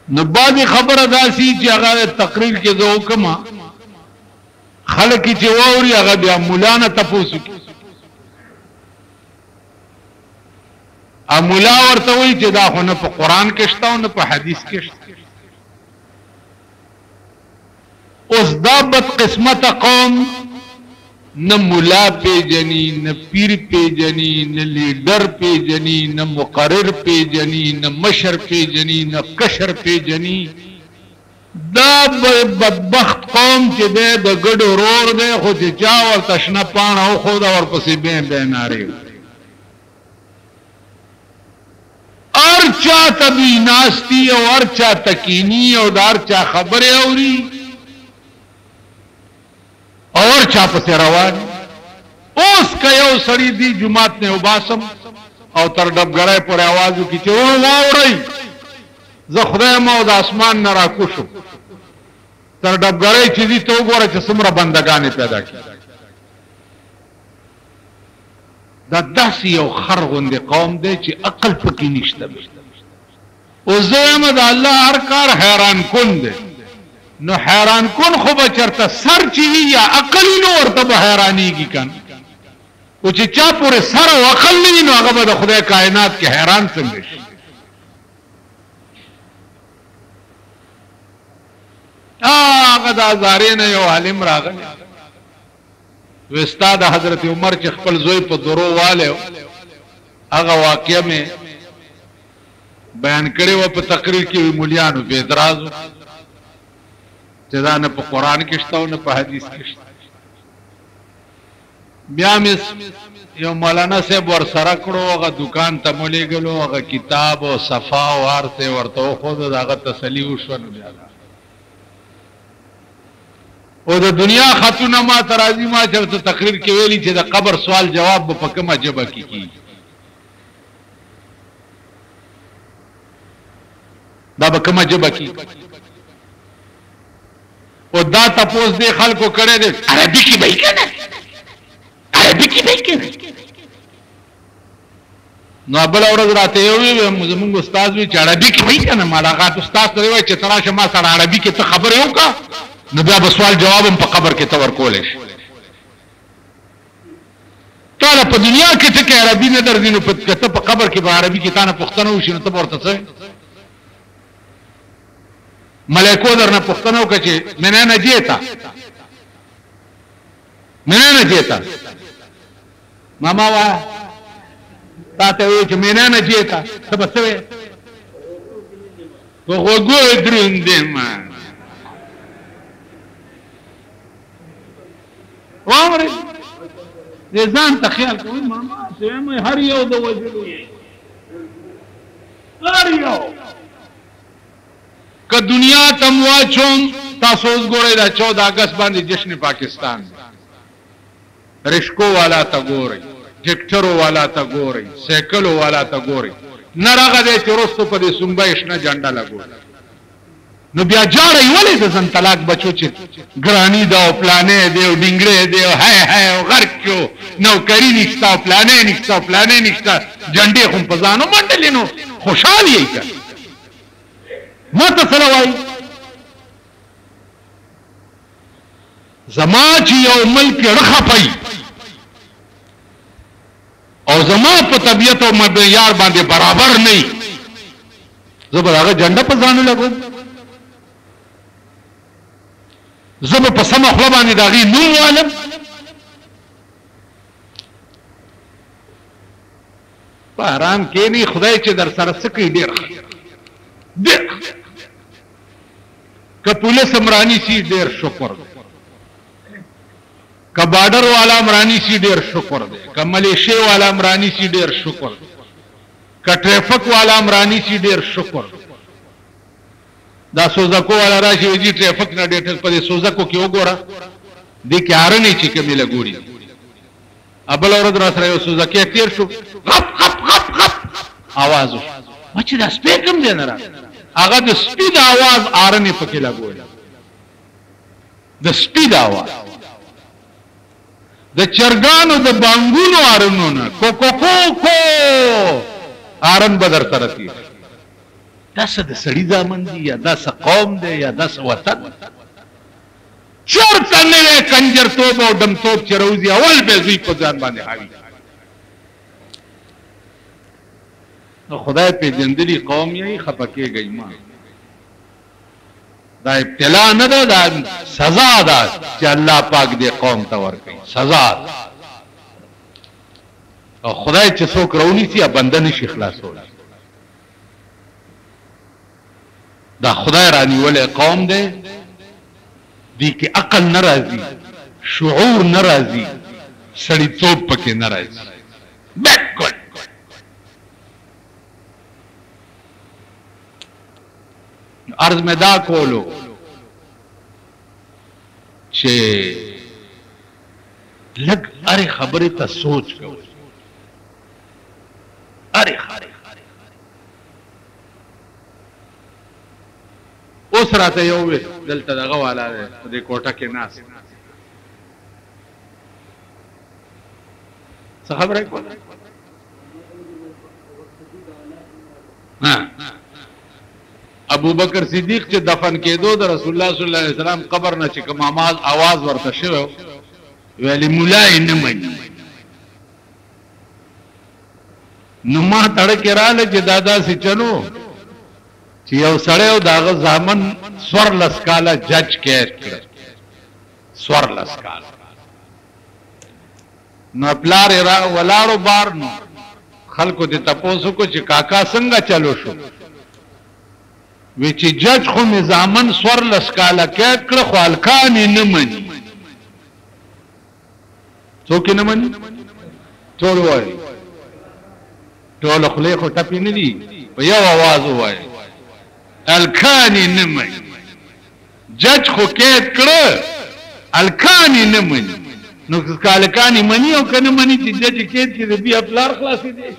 نو بعد خبره داسي چې هغه تقریر کې زه وکما خلک چې ووري هغه بیا مولانا تاسو کې ا مولا ورته وایي چې دا خو نه په قران کې شته او نه په حدیث کې شته. اوس دا بد قسمت قوم نه مولا پیجنی نه پیر پیجنی نه لیډر پیجنی نه مقرر پیجنی نه مشر پیجنی نه کشر پیجنی. دا بدبخت قوم چې د ګډ ورور دی خو چې چا ورته شنه پاڼه وښوده ورپسې بې نارې هر چا ته دوی ناستی او هر چا تکینی او د هر چا خبرې اوري اور چا پسې روان. اوس که یو سړی دی جماعت نه وباسم او تر ډبګړی پورې आवाज وکړي چې واورئ زه خدایم او د اسمان نه راکوشم تر ډبګړی چې دي ته وګوره چې څومره بندګانې پیدا کړي. دا داسې یو خر غوندې قوم دی چې عقل پکې نشته. او زه یم د الله هر کار حیران کن دی. نو حیران کن خو به چرته سر چې وي یا عقل نو ورته به حیرانېږي کنه. او چې چا پورې سر او عقل نه وي نو هغه به د خدای کائنات کې حیران څنګه شي. هغه د هزارې نه یو عالم راغلی وستا د حضرت عمر چې خپل زوی په درو واله هغه واقعه مې بیان کړی و په تقریر کې مولیانو به اعتراض چې دا نه په قران کې شته او نه په حدیث کې شته. بیا مې یو مولانا صاحب ور سره کړو هغه دکان ته مولې غلو هغه کتاب او صفا او ارته ورته خو دغه تسلی وشو نو بیا او د دنیا خاتونه ما ترازی ما چرته تقریر کې ویلي چې د قبر سوال جواب په کومه جبه کې کی دا په کومه جبه کې او دا تاسو دې خلکو کړه دې عربي کې به کنه عربي کې به کنه. نو بل ورځ راته یو زمونږ استاد وی چې عربي کې به کنه ملاقات استاد ته وی چې تراشه ما سره عربي کې ته خبر یو کا نو بیا به سوال جواب هم په قبر کې تور کولې شي. تعالی په دنیا کې ته کې عربي نه درځي نو په قبر کې به عربي کې تانه پښتنه وشي نو ته ورته څه ملائکو درنه پښتنه وکړي چې مینه نه جیتا ماما وا تاته وی چې مینه نه جیتا څه بسوي وګو درندې ما وامره دې ځان ته خیال کوي ماما سمه هر یو د وجلو هر یو که دنیا تمواچوم تاسو وګورئ دا 14 اگست باندې جشن پاکستان رشکو والا تا ګورئ ټریکټرو والا تا ګورئ سایکلو والا تا ګورئ نرغه دې چې رستو په دې سنبای شنه جنډا لګول نو بیا جاړې ولې د زن طلاق بچو چې ګرانی دا او پلانې دی او ډنګړې دی او هاي غرقو نوکری نشتا پلانې نشتا جنډې هم پزانو منډلې نو خوشالي یې کړ ماته سلوای زما چې یو ملک رخپای او زما په طبيعت او معیار باندې برابر نه زبر هغه جنډه په ځانو لګو زبر په سم خپل باندې داغي نو عالم په حرام کې نه خدای چې در سره سکی ډیر که پولیس امرانی سی ډیر شکر که بارډر والا امرانی سی ډیر شکر دی که ملیشیا والا امرانی سی ډیر شکر که ټریفک والا امرانی سی ډیر شکر دا سوزکو والا راشي وجي ټریفک نه ډیټل په سوزکو کې وګوره دې کې ارنی چې کمی لګوري ابل اورد را سره یو سوزکه تیر شو غپ غپ غپ غپ आवाज و چې دا سپیکم دی نه را هغه د سپید आवाज ارنی پکې لګوري د سپید आवाज د چرګانو د بانګونو ارنونه کو کو کو کو ارن بدر ترتی داسه د سړي زامن دي یا داسه قوم دی یا داسه وطن چرته نه کنجر توب او دم توب چې روزي اول به زوی په ځان باندې حاوی نو خدای په جندلی قوم یې خپکه گئی ما دا ابتلا نه ده دا سزا ده چې الله پاک دې قوم ته ورکړي سزا او خدای چې څوک رونی سي بنده نشي خلاصول دا خدای رانی ولې قوم ده دی کې عقل ناراضي شعور ناراضي سړیتوب پکې ناراضي بیکورد عرض میں دا کولو چې لګ اره خبره ته سوچ کو اره اوس راته یو دلته دغه والا د کوټه کې ناس څه خبره کوله ابو بکر صدیق چې دفن کېدو د رسول الله صلی الله علیه وسلم قبر نه چې کوم आवाज ورته شوه ویلی مولای نه مني نو ما تړ کې رااله چې دادا سي چلو چې یو سړی او داغه ځامن سور لسکاله جج کړ سور لسکاله نو پلار را ولاړو بار نو خلکو دې تاسو کو چې کاکا څنګه چلو شو وی چې جج خو نظامن سور لسکاله کړ خو الکان نه مني څوک نه مني ټول وایي ټول خله خو ټپې نه دي په یو आवाज وایي الکانی نه مني جج خو کې کړ الکانی نه مني نو الکانی مني او کنه مني چې جج کې چې بیا پلار خلاصې دي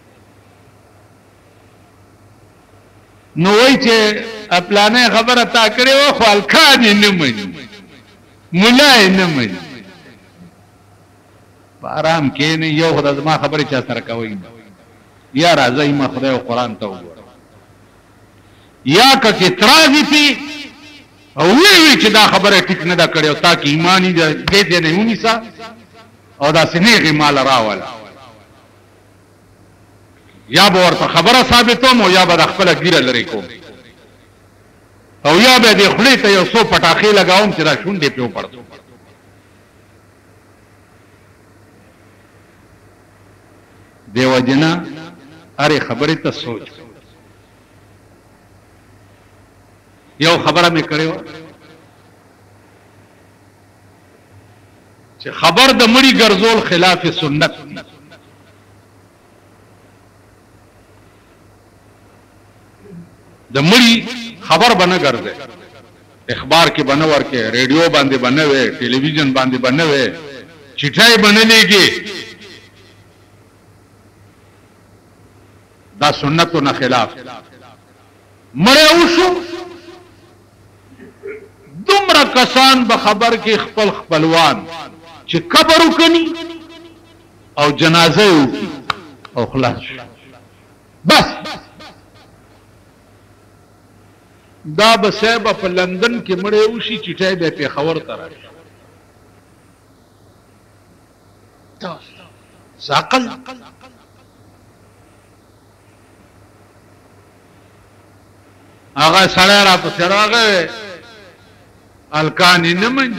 نو وای چې خپلانه خبره تا کړې و خو الکانی نه مني مولای نه مني آرام کې نه یو خدای زما خبره چا سره کوي یا راځي ما خدای او قران ته وګوره یا که اعتراض پی او وی چې دا خبره ټیک نه دا کړو تا کې ایمانی دې نه ونیسا او دا سنېغه مال راول یا به ورته خبره ثابتوم او یا به خپل ګیره لري کوم او یا به دې خپل ته یو څو پټاخې لگاوم چې دا شونډې پیو پړو دیو جنا اره خبره ته سوچ یو خبره مې کړو چې خبر د مړی ګرځول خلاف سنت دي د مړی خبر بنه ګرځي اخبار کې بنه ورکه ریډیو باندې بنه وي ټلویزیون باندې بنه وي چټای بنه لګي دا سنتو نه خلاف مړ اوسو دومره کسان به خبر کې خپل خپلوان چې قبر وکني او جنازه وکي او خلاص بس دا به صاحب په لندن کې مړ اوسي چټای به په خبر تر عقل هغه سره را په سراغه الکانی نه مني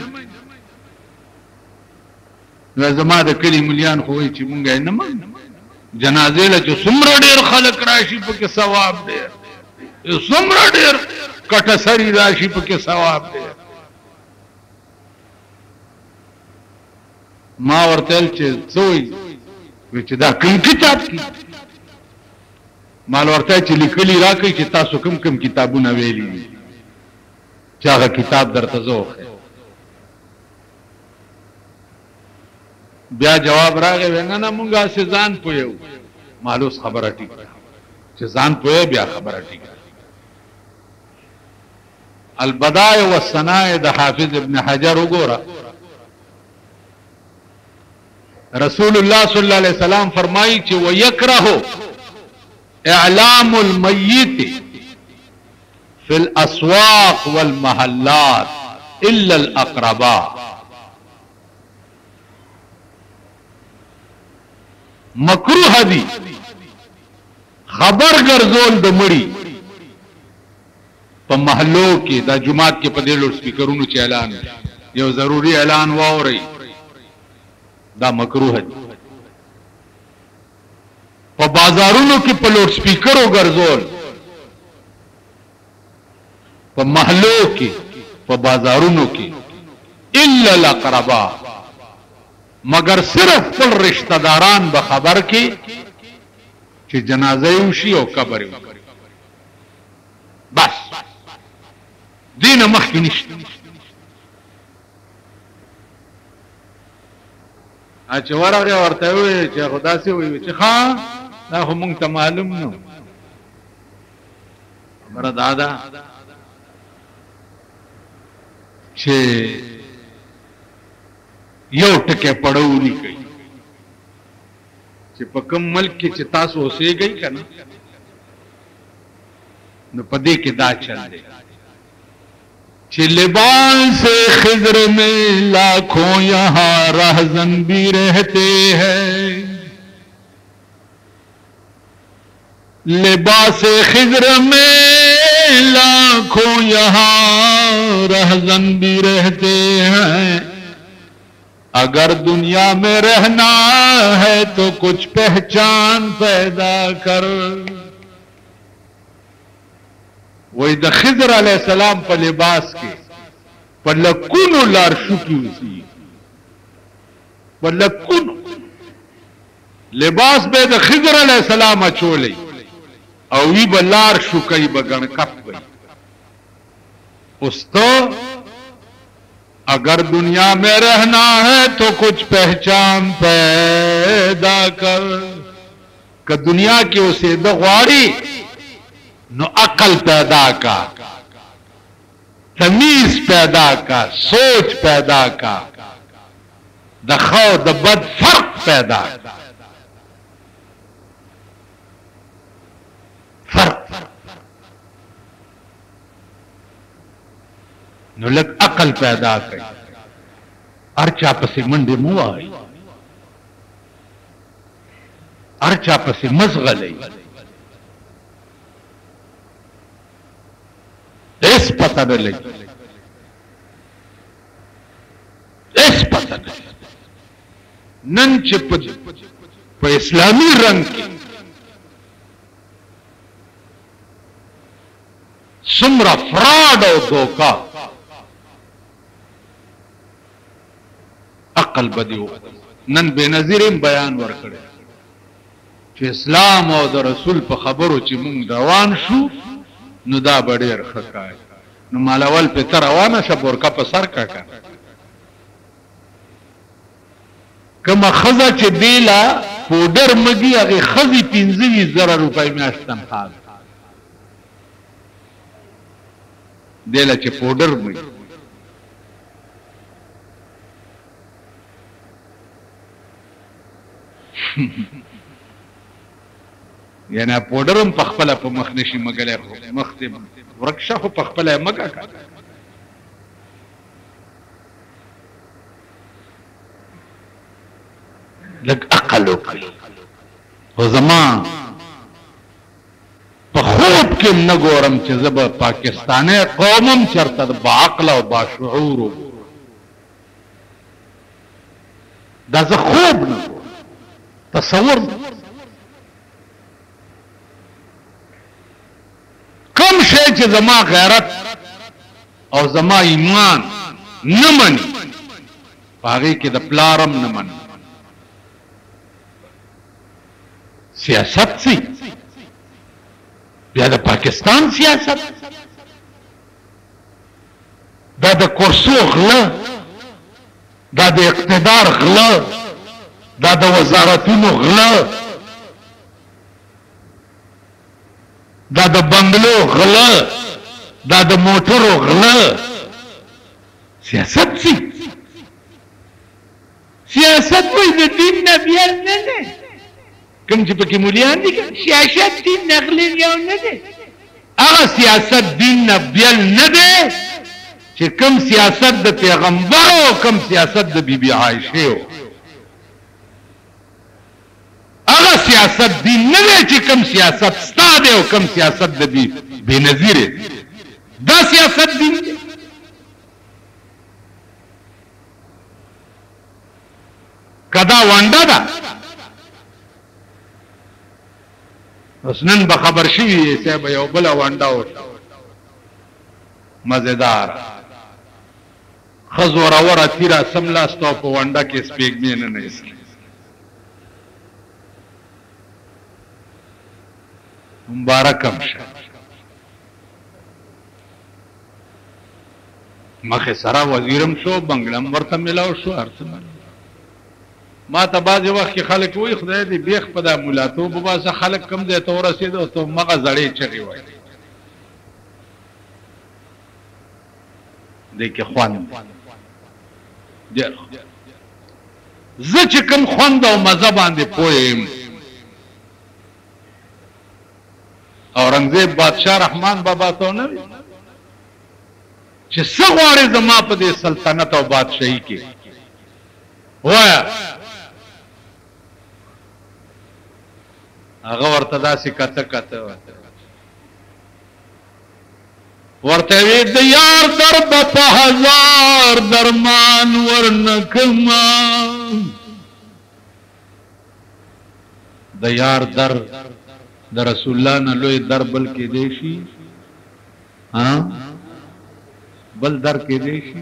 نو زما د کلی مليان خو وي چې مونږه نه منو جنازې له چې څومره ډېر خلک راشي په کې ثواب دی څومره ډېر کټه سری راشي په کې ثواب دی ما ورته چې څوی چې دا کوم کتاب کې مال ورته چې لیکلي راکې چې تاسو کوم کتابونه ویلي دي چې هغه کتاب درته زوخه بیا جواب راغی ونه نه مونږه سزان پویو مالوس خبره ټیک چې ځان پوی بیا خبره ټیک البدائع والصنائع د حافظ ابن حجر وګوره رسول الله صلی الله علیه وسلم فرمایي چې ويكره اعلام المیت في الاسواق والمحلات الا الاقرباء. مکروه دي خبر ګرځول د مړي په محلو کې، دا جمعات کې په دې لوډ سپیکرونو چې اعلان یو ضروری اعلان واوري، دا مکروه دي. په بازارونو کې په لوډ سپیکرو ګرځول، په محلو کې په بازارونو کې الا الاقرباء، مگر صرف خپل رشتہ داران به خبر کې چې جنازه یې وشي او قبر یې وکړي، بس دینه مخکې نشته. چې ورغه ورته وي چې خدا سي وي چې ښا دا خو مونږ ته معلوم نو خبره دادا چې یو ټکه پړولی کوي چې په کوم ملک کې چې تاسو اوسېږئ کنه نو پدې کې دا چل دی چې لباس خضر میں لاکھوں یہاں رہزن بھی رہتے ہیں، لباس خضر میں لاکھوں یہاں رہزن بھی رہتے ہیں، اگر دنیا میں رہنا ہے تو کچھ پہچان پیدا کر. وی د خضر علیہ السلام په لباس کې په لکونو لارشو کې وسی، په لکونو لباس به د خضر علیہ السلام اچولی او وی به لارشو کوي به ګڼکف وي. اس تو اگر دنیا میں رہنا ہے تو کچھ پہچان پیدا کر، کہ دنیا کی اسے د غواړي نو عقل پیدا کا، تمیز پیدا کا، سوچ پیدا کا، د خو د بد فرق پیدا کا، فرق نو لگ عقل پیدا کړي. ارچا پسې منډه مو وای، ارچا پسې مزغلې، اس پتہ نه لګي، اس پتہ نه. نن چې په اسلامي رنگ کې څومره فراډ او دوکا عقل بدیو نن بے نظیرم بیان ورکړي چې اسلام او د رسول په خبرو چې مونږ روان شو نو دا ډېر خکای. نو مالول په تر روانه شه بورکا په سر کا کما خزه چې دیلا پودر مګي هغه خزي 15,000 روپۍ میاشتن حال دیلا چې پودر مګي یعنی پودرم پخپله په مخ نشي مګلې مخ ته ورکشه خو پخپله مګه کا. لګ عقل وکړي او زمان په خوب کې نه ګورم چې زب پاکستاني قومم چرته با عقل او با شعور دا زه خوب نه تصور کم شی چې زما غیرت او زما ایمان نه مني هغه کې د پلارم نه مني. سیاست سی بیا د پاکستان سیاست دا د کرسو غله، دا د اقتدار غله، دا د وزارتونو غله، دا د بنگلو غله، دا د موټرو غله. سیاست سی سیاست وای د دین نه بیل نه ده، کوم چې پکې مولیان دي سیاست دین نغلی یو نه ده. هغه سیاست دین نه بیل نه دی چې کوم سیاست د پیغمبر او کوم سیاست د بیبي عائشه و هغه سیاست دین نه دی چې کوم سیاست ستا دی او کوم سیاست د بی نظیر دا سیاست دین دی کدا وانډه ده اوس نن به خبر شي چې به یو بل وانډه و مزیدار خزور اور تیرا سملاستو په وانډه کې سپېګ نه نه اسل مبارکم شه مخه سره وزیرم شو بنگلم ورته ملاو شو ارتمن ما ته بعضې وخت کې خلک وایي خدای دې بیخ په دا ملاتوب وباسه خلک کم ځای ته ورسېدو ته مغه زړې چغې وایي دې کې خوند ډېر زه چې کوم خوند او مزه باندې پوه یم اورنګزیب بادشاه رحمان بابا ته نه وي چې څه غواړې زما په دې سلطنت او بادشاهي کې وایه هغه ورته داسې کته کته ورته وی د یار درب په هزار درمان ورنکما د یار در د رسول الله نه لوی در بل کې دی شي ها بل در کې دی شي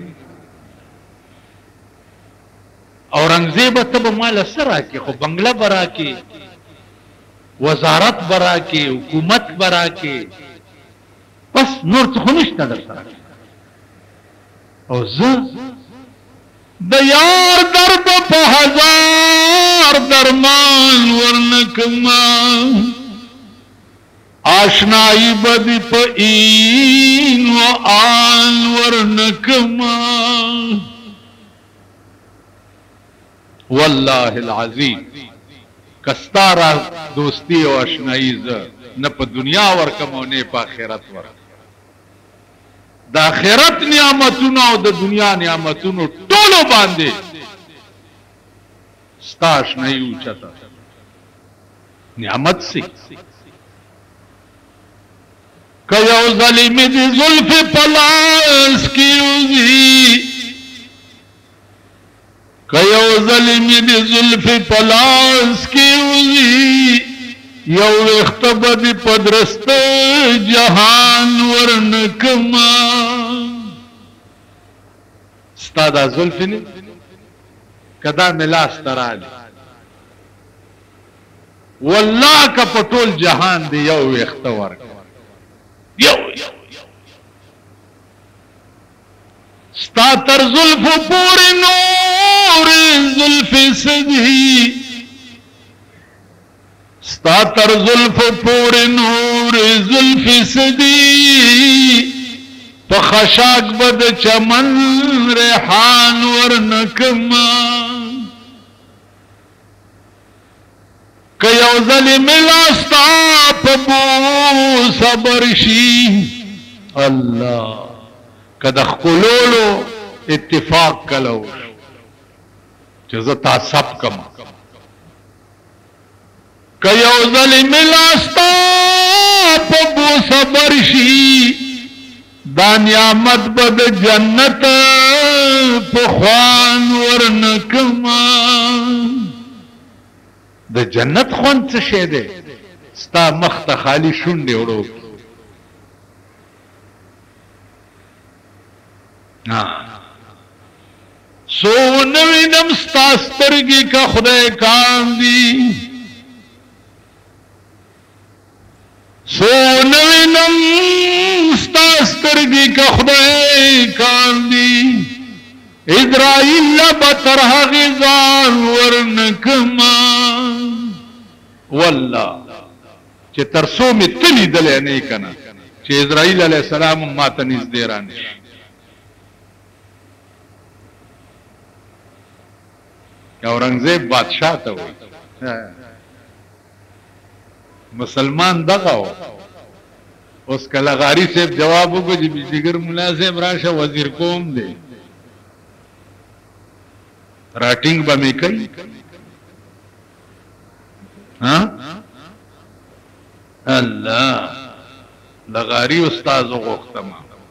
اورنګزیب ته به مال سره کې خو بنگله برا کې وزارت برا کې حکومت برا کې بس نور څه خو نشته در سره او زه د یار درد په هزار درمان ورنکما آشنائی بدی په این و آن ورنکما والله العظیم کستارا دوستی او آشنائی ز نه په دنیا ورکم او نه په آخرت ورکم د آخرت نعمتونو او د دنیا نعمتونو ټولو باندې ستا آشنائی اوچتا نعمت سی که یو ظلمی دی زلف پلاس کی اوزی که یو ظلمی دی زلف پلاس کی اوزی یو اختبد پدرست جهان ورنکما ستا دا زلف نی کدا ملاس ترالی والله که پټول جهان دی یو اختور یو ستا تر زلف پوری نور زلف سدی ستا تر زلف پوری نور زلف سدی پا خشاک بد چمن ریحان ورنکما که یو ظلم لاستا پا بو صبر شی اللہ که د خلولو اتفاق کلو چې زه تعصب کم که یو ظلم لاستا په بو صبر شي دا نعمت بد جنت په خوان ورنکما د جنت خوان څه شه ده ستا مخ ته خالی شونډې وړو سو نوینم ستا سترگی کا خدای کام دی سو نوینم ستا سترگی کا خدای کام دی ادرائیل بطرح غزان ورنکما والله چې ترسو می تلی دلی نه کنا چې اسرائیل علیہ السلام ما ته نږدې رانشي اورنګزیب بادشاہ ته وای مسلمان دغه اوس کله غاری صاحب جواب وکړي چې بجلیګر مولا صاحب راشه وزیر قوم دی راټینګ به مې کوي ها الله لغاری استاد غوښتم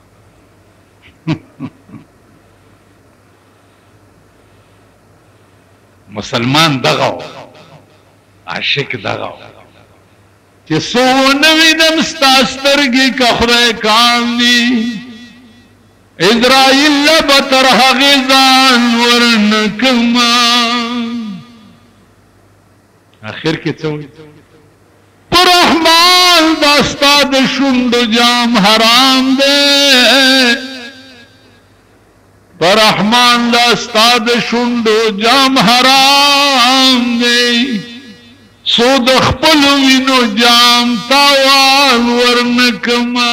مسلمان دغه عاشق دغه چې سو نوې دم ستاسترګي کا خدای کام دي اسرائیل بتر غزان ورنکما اخر کې څو رحمان دا استاد شوند جام حرام دے پر رحمان دا استاد شوند جام حرام دے سود خپل وینو جام تاوان ورنکما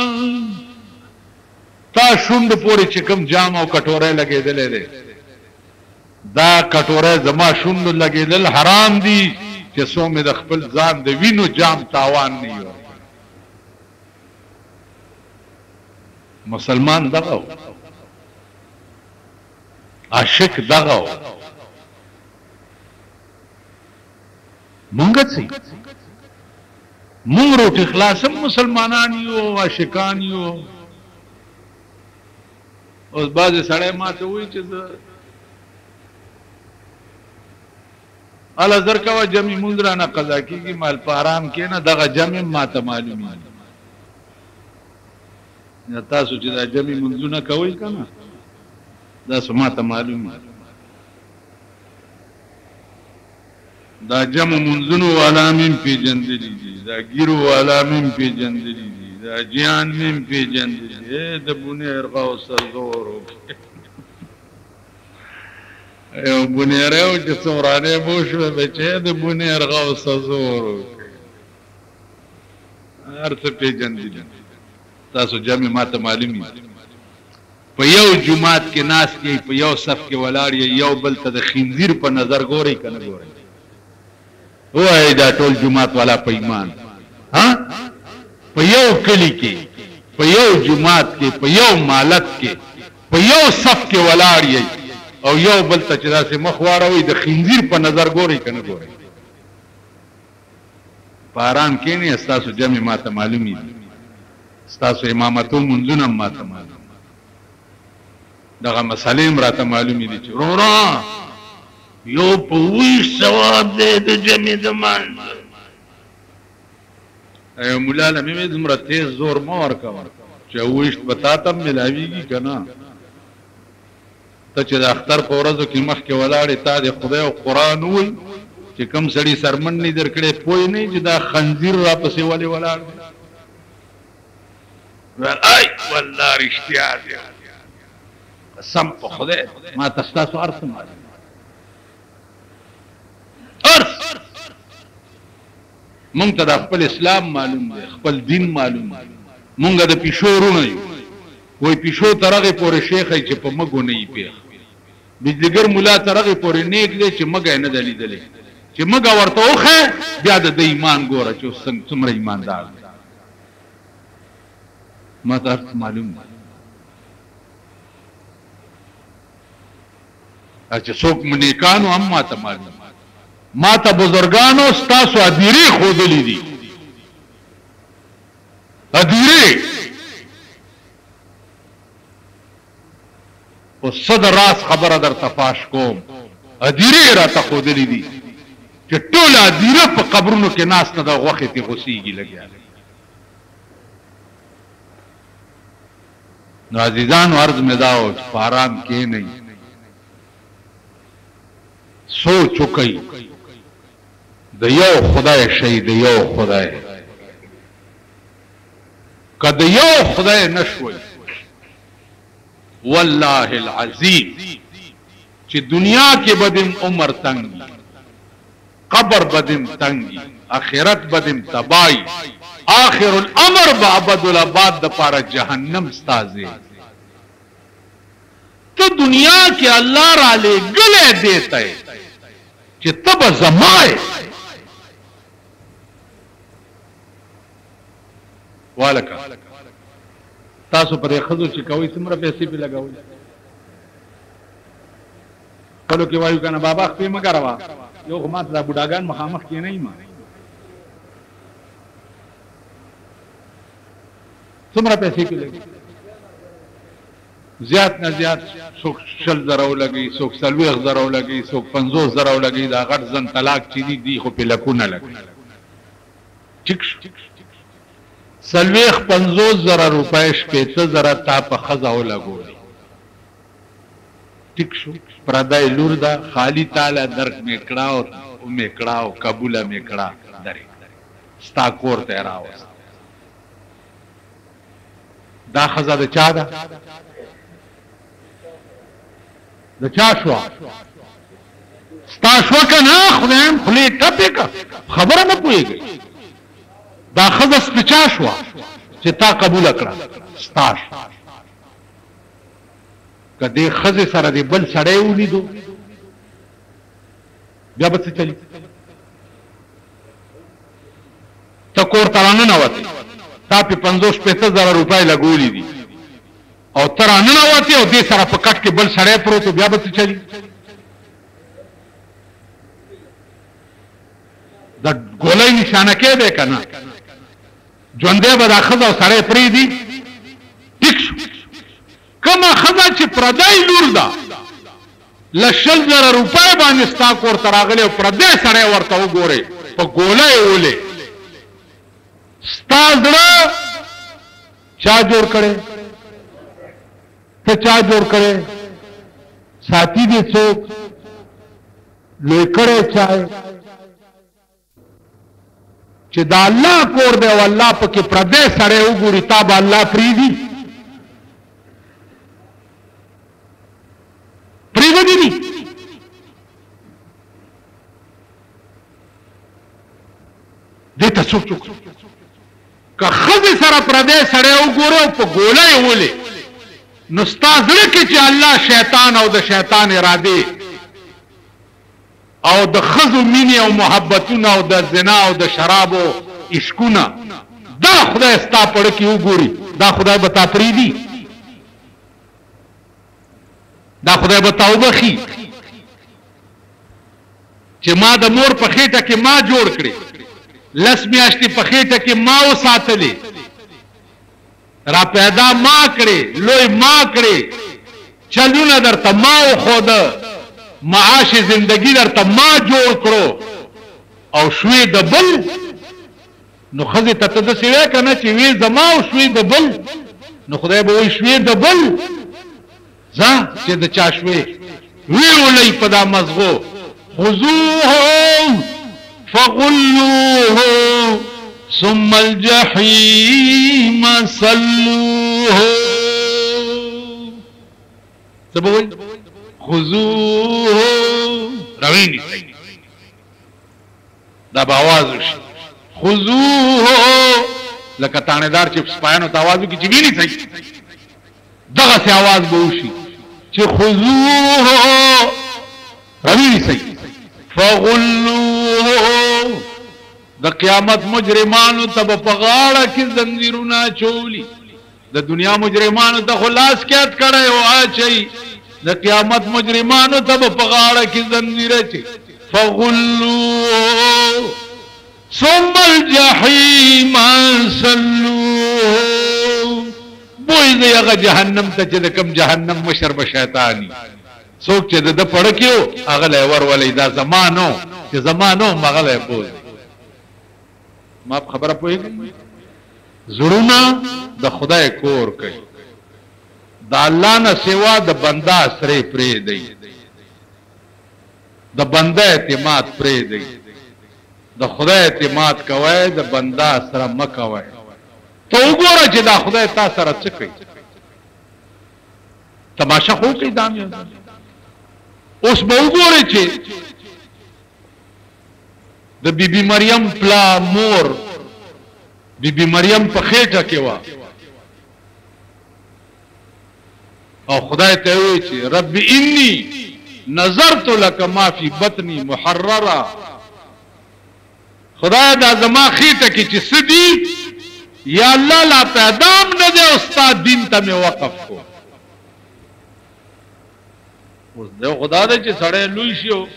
تا شوند پوری چکم جام او کټوره لګیدلې ده دا کټوره زما شوند لګیدل حرام دي چې سو مې د خپل ځان د وینو جام تاوان نه یو مسلمان دغه عاشق دغه مونږ څه مونږ روټ اخلاصم مسلمانان یو عاشقان یو اوس باز سړی ما ته وایي چې الا زرکوا جمع منذرانه قضا کیږي مال پارام کې نه دغه جمع ما ته معلومي یا تاسو چې دا جمع منذونه کوي کنه دا سما ته معلومي دا جمع منذونو علامین پی جندلی دي دا ګیرو علامین پی جندلی دي دا جیان مم پی جندلی د بونیر غو سرزورو یو بونیرو چې څورانه بوشو بچې د بونیر غو سزورو ارته پیجن دي تاسو جمع ماته معلومي په یو جمعات کې ناس کې په یو صف کې ولاړ یو بل ته د خنزیر په نظر ګوري کنه ګوري وای دا ټول جمعات والا په ایمان ها په یو کلی کې په یو جمعات کې په یو مالت کې په یو صف کې ولاړ او یو بل ته چې داسې مخ واړوي د خنزیر په نظر ګوري کنه ګوري پاران کې نه استاسو جمع ماته معلومي دي استاسو امامتو منځونه ماته معلوم دغه مسالې راته معلومي دي چې ورورا یو په وی ثواب دې د جمع زمان ایو مولا لمې زمره تیز زور مور کا چې وښت بتا ته ملاويږي کنه ته چې د اختر په ورځو کې مخ کې ولاړې تا د خدای او قران وای چې کم سړی سرمن نه درکړې پوي نه چې دا خنزیر را پسې ولې ولاړ ول ay والله رښتیا دي قسم په خدای ما تاسو ارث معلوم ارث مونږ ته د خپل اسلام معلوم دی خپل دین معلوم دی مونږ د پښورونه یو وای پښو ترغه پورې شیخ چې په مګو نه یې پیخ بجلیګر مولا ترغه پورې نیک دی چې مګ نه دلیدلې چې مګ ورته اوخه بیا د ایمان ګوره چې څومره ایماندار ما ته معلوم دی چې څوک منیکانو هم ما ته معلوم ما ته بزرگانو ستاسو ادیری خودلی دي ادیری او صدر راس خبره در تفاش کوم ادیری را ته خودلی دي چې ټول ادیره په قبرونو کې ناس نه د غوخه تی غسیږي لګیا نو عزیزانو عرض می داو پارام کې نه سوچ وکي د یو خدای شي د یو خدای کله یو خدای نشوي والله العظیم چې دنیا کې بدیم عمر تنګ قبر بدیم تنګ اخرت بدیم تبای آخر الامر بعبد العباد د پاره جهنم ستازي تو دنیا کې الله را لګلې دیتا ہے چې تب زمای والکه تاسو پر خزو چې کوي څومره پیسې په لګاوي کله کې وایو کنه بابا خپې مګروا یو غمات دا بډاګان مخامخ کې نه ما څومره پیسې کې لګي زیات نه زیات څوک 60,000 لګي څوک 40,000 لګي څوک 50,000 لګي دا غټ زن طلاق چې دي خو په لکونه لګي ټیک 50,000 روپے 50,000 تا په خزاو لګولي ټیک شو پردای لور دا خالی تعالی درک میکړاو او میکړاو قبول میکړا درې ستا کور ته راو دا خزا د چا ده د چا شو ستا شو کنه خدایم خلی ټپه کا خبره نه پويږي دا خزا سپچا شو چې تا قبول کړه ستا کدی خزه سره دی بل سړی ولیدو بیا به څه چلی تا کور ترانه نه وته تا په 50,000 روپۍ لګولې دي او ترانه نه وته او دې سره په کټ کې بل سړی پروت بیا به څه چلی دا ګولای نشانه کې ده کنه ژوندې به دا خزه سړی پری دي ټیک کما خزا چې پردای لور دا لشل زره روپای باندې ستا کور تراغله او پردای سره ورته وګوره په ګولای اوله ستا زړه چا جوړ کړي ته چا جوړ کړي ساتي دې څوک لوی کړي چای چې دا الله کور دی او الله پکې پردای سره وګوري تاب الله پریدي پریودی دی دیتا سوک که خزی سر پردے سڑے او گورے او پا گولے اولی نستازر کی چی اللہ شیطان او دا شیطان ارادے او دا خزو مینی او محبتون او دا زنا او دا شراب او عشقونا دا خدای استا پڑکی او گوری دا خدای بتا پریدی دا خدای به توبه خي چې ما د مور په خېټه کې ما جوړ کړې لس میاشتې په خېټه کې ما وساتلې را پیدا ما کړې لوی ما کړې چلونه درته ما وخود معاش زندگی درته ما جوړ کړو او شوي د بل نو خزه ته ته سوي کنه چې وی زما او شوي د بل نو خدای به وي شوي د بل ځا چې د چا شوي ویولې په دا مزغو خذوه فغلوه ثم الجحيم صلوه سبوي خذوه رويني دا باواز شي خذوه لکه تانیدار چې سپایانو ته आवाज وکړي چې ویني صحیح دغه سي आवाज به وشي چې خذوه رويني صحیح فغلوه د قیامت مجرمانو ته په غاړه کې زنجیرونه چولی د دنیا مجرمانو ته خلاص کېد کړه او اچي د قیامت مجرمانو ته په غاړه کې زنجیره چي فغلوه ثم الجحيم صلوه بوئی دغه جهنم ته چې کوم جهنم مشرب شیطانی څوک چې د پړکیو هغه له ور ولې دا زمانو چې زمانو مغله بوز ما خبره پوهیږم زړونه د خدای کور کوي د الله نه سوا د بندا سره پرې دی د بندا اعتماد پرې دی د خدای اعتماد کوي د بندا سره مکوي ته وګوره چې دا خدای تاسو سره څه کوي تماشا خو کوي دامه اوس به وګوره چې د بیبي مریم پلا مور بیبي مریم په خېټه کې و او خدای ته وی چې رب انی نظرت لك ما في بطني محررا خدای دا زما خېټه کې چې سدي یا الله لا پیدام نه دی استاد دین ته مې وقف کو اوس د خدا دې چې سړی لوی شي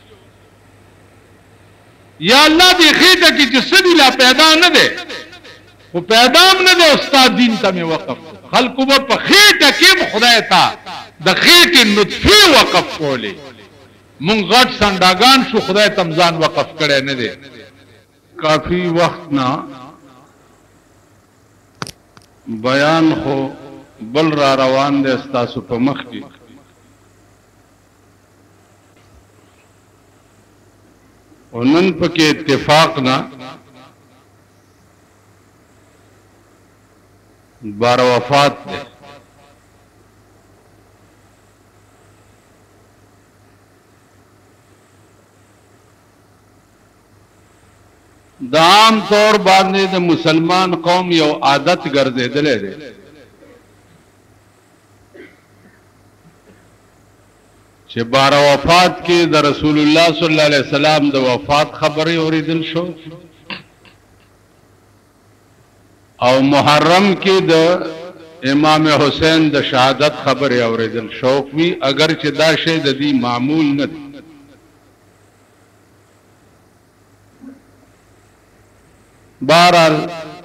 یا الله دې خېټه کې چې سړي لا پیدا نه دی خو پیدام نه دی استاد دین ته مې وقف خلکو به په خېټه کې خدای ته د خېټې نطفه وقف کولې مونږ غټ سنداګان شو خدای تمزان وقف کړي نه دی کافی وخت نه بیان خو بل را روان دی ستاسو په مخ کې ونن پکې اتفاق نه بار وفات دی د عام طور باندې د مسلمان قوم یو عادت ګرځیدلې ده چې بار وفات کې د رسول الله صلی الله علیه وسلم د وفات خبرې اوریدل شو او محرم کې د امام حسین د شهادت خبرې اوریدل شوق وی اگر چې دا شی د دې معمول نه دی بہرحال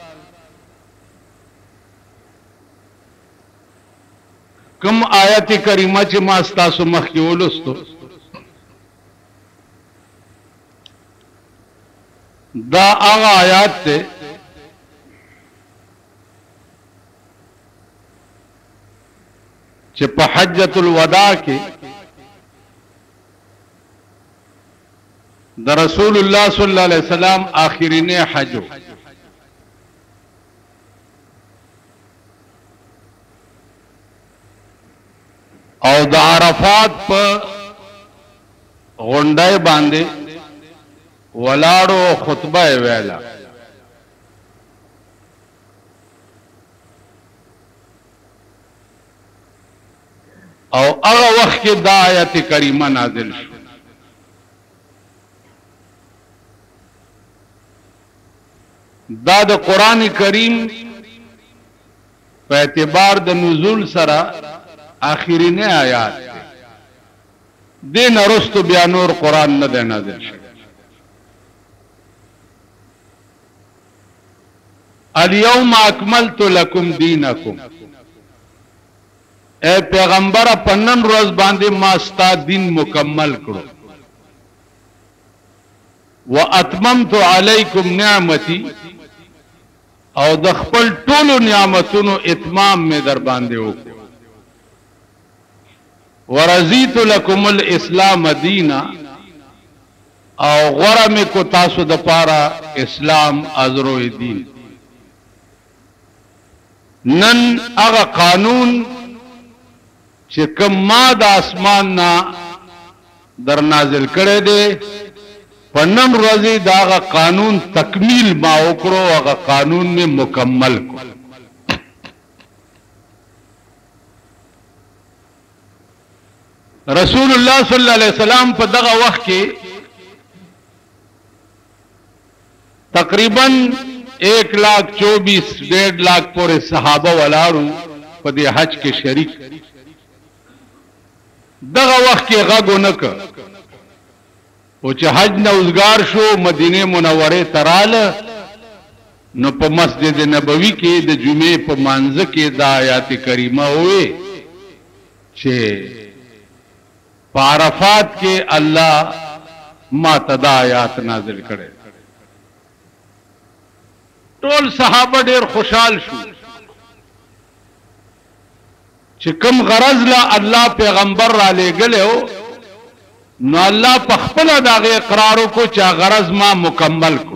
کم آیت کریمه چې ما ستاسو مخ کې ولستو دا هغه آیات ته چې په حجۃ الوداع کې د رسول الله صلی الله علیه وسلم آخرینه حج او د عرفات په غونډای باندې ولاړو خطبه ویلا او هغه وخت کې دا آیت کریمه نازل شو دا د قران کریم په اعتبار د نزول سره آخرینه آیات دین ارستو بیا نور قران نه دی نازل شوی اليوم اکملت لكم دینکم اے پیغمبر پنن روز باندې ما ستا دین مکمل کړو واتممت علیکم نعمتي او د خپل ټولو نعمتونو اتمام می در باندې وکړو ورزیت لکم الاسلام دینا او غرم کو تاسو د پارا اسلام ازرو دین نن هغه قانون چې کوم ما د اسمان نا در نازل کړي دي پنن ورځې دا قانون تکمیل ما وکړو هغه قانون می مکمل کو رسول الله صلی الله علیه وسلم په دغه وخت کې تقریبا 1,24,000 1.5 लाख پورې صحابه ولاړو په دې حج کې شریک دغه وخت کې غږ ونک او چې حج نه اوزګار شو مدینه منوره تراله نو په مسجد نبوي کې د جمعې په مانځ کې د آیات کریمه وې چې عرفات کې الله ما تدا آیات نازل کړي ټول صحابه ډېر خوشحال شو چې کوم غرض لا الله پیغمبر را لېږلو نو الله په خپل دغه اقرار کو چې غرض ما مکمل کو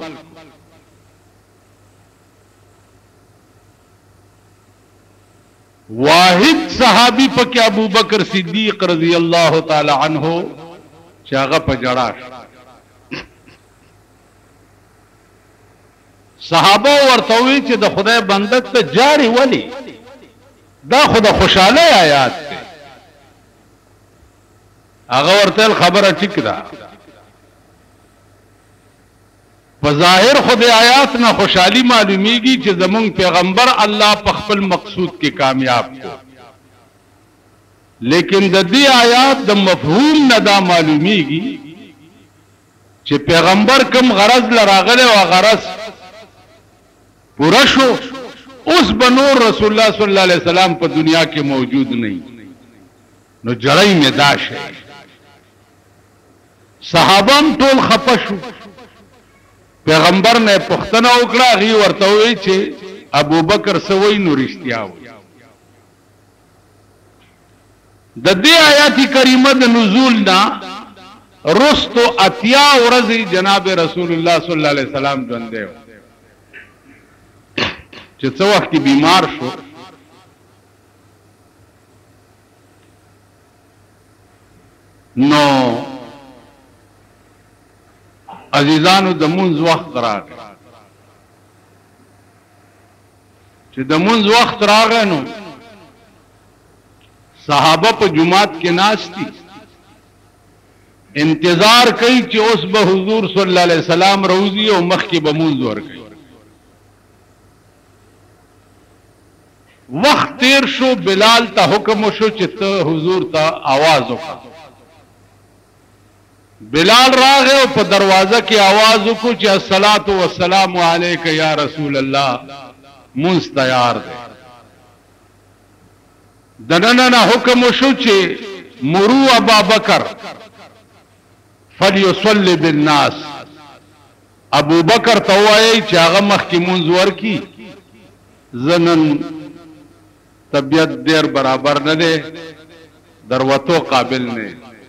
واحد صحابی پکې ابو بکر صدیق رضی الله تعالی عنہ چې هغه په جړا صحابه ورته وی چې د خدای بندت ته جاری ولی دا خدای خوشاله آیات دی هغه ورته خبره ټیک ده په ظاهر خو د آیات نه خوشحالي معلومیږي چې زمونږ پیغمبر الله په خپل مقصود کې کامیاب کو، لیکن د دې آیات د مفهوم نه دا معلومیږي چې پیغمبر کوم غرض لراغله او غرض پورا شو، اوس بنور رسول الله صلی الله علیه وسلم په دنیا کې موجود نه، نو جړای می داشه صحابم ټول خپشو. پیغمبر نے پختنه وکړه، غي ورته وی چې ابو بکر سوی نو رښتیا وی. د دې آیات کریمه د نزول نا رستو اتیا ورځې جناب رسول الله صلی الله علیه وسلم ژوند دی چې څو وخت بیمار شو. نو عزیزانو د مونږ وخت راغی، چې د مونږ وخت راغی نو صحابه په جمعات کې ناشتي انتظار کوي چې اوس به حضور صلی الله علیه وسلم روزي او مخ کې به مونږ ورکړي. وخت تیر شو، بلال ته حکم شو چې ته حضور ته आवाज وکړه. بلال راغه او په دروازه کې आवाज وکړو چې الصلاۃ والسلام علیک یا رسول الله، مونږ تیار دی. دننه حکم شو چې مرو ابا بکر فلیصلی بالناس، ابو بکر ته وایي چې هغه مخکې مونږ ورکی، زنن طبیعت ډیر برابر نه دی، دروتو قابل نه.